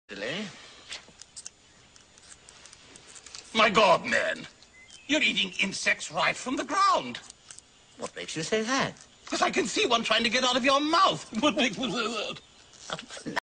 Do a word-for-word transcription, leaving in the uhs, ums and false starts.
Really? My God, man. You're eating insects right from the ground. What makes you say that? Because I can see one trying to get out of your mouth.